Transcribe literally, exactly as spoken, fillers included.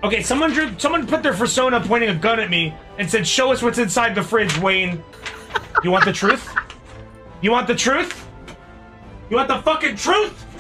Okay, someone drew, someone put their persona pointing a gun at me and said, "Show us what's inside the fridge, Wayne." You want the truth? You want the truth? You want the fucking truth?